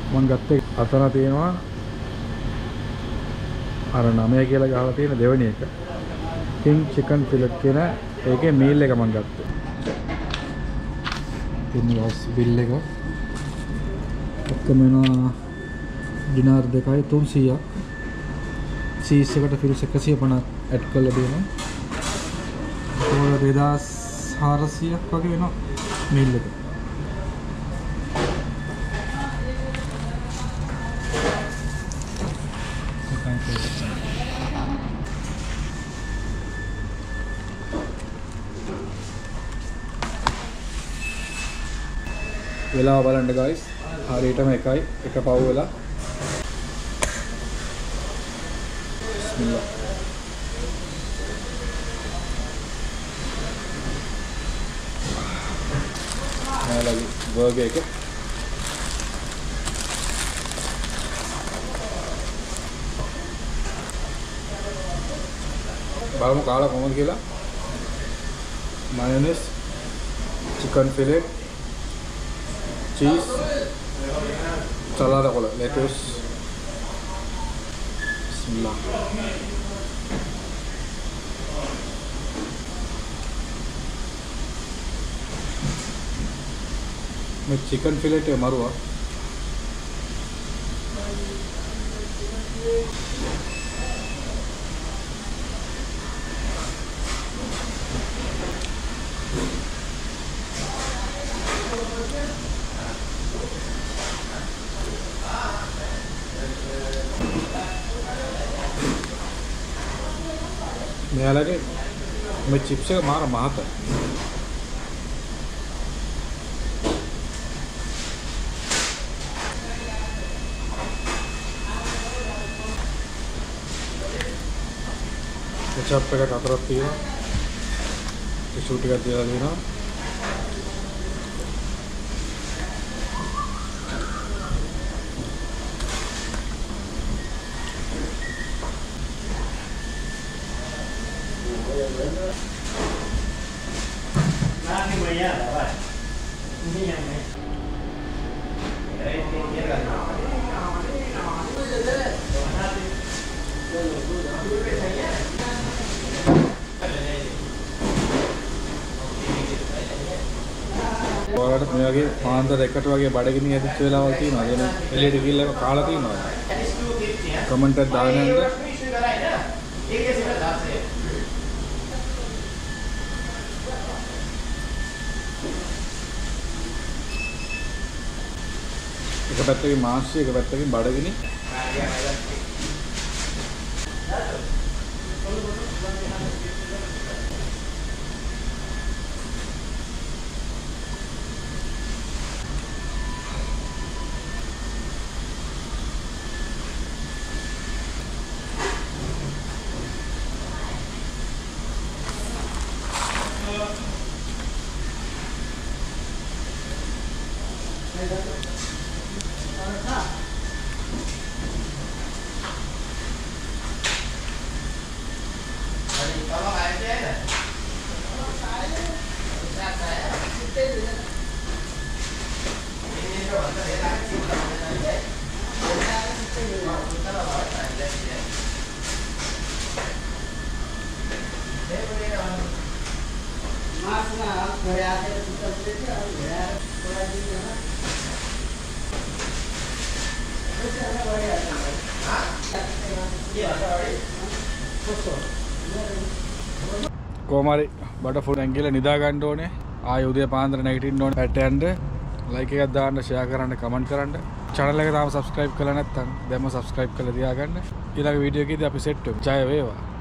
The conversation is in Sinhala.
මම ගත්තේ අතන තියෙනවා අර 9 කියලා ගහලා තියෙන දෙවෙනි එක. King chicken fillet කියන ඒකේ මීල් එක මම ගත්තා. ඉතින් බිල් එක ඔක්කොම වෙනවා දිනාර 2යි 300ක්. චීස් එකට ෆිල්ස් 150ක් ඇඩ් කරලා දෙනවා. ඒක 2400ක් වගේ වෙනවා මීල් එක. වෙලාව බලන්න guys. හරියටම එකයි එක පව් වෙලා. බිස්මිල්ලා. නාලගේ බර්ගර් එක. බලමු කාලා කොහොමද කියලා. Mayonnaise, chicken fillet, cheese, salada kola, lettuce. Bismillah. मैं चिकन फिलेट मरुआ मेरे मैं चिप्स का मारा महत्व केचप का कतरती है शूट कर दिया देना ඔයාලට මේ වගේ පාන්දර එකට වගේ බඩගිනි ඇතිච්ච වෙලාවල් තියෙනවා. එන එළියට ගිහිල්ලා කාලා තියෙනවා. කමෙන්ට් එකක් දාන්න යන්න. එක පැත්තකින් මාංශය එක පැත්තකින් බඩගිනි. कोमारी बड़ा फूड एंगल निदा गंड ඕනේ ආය උදේ පාන්දර නැගිටින්න ඕනේ පැට යන්න ලයික් එකක් දාන්න ෂෙයා කරන්න කමෙන්ට් කරන්න channel එක තාම subscribe කරලා නැත්නම් දැන්ම subscribe කරලා තියාගන්න ඊළඟ වීඩියෝ එකේදී අපි සෙට් වෙමු ජය වේවා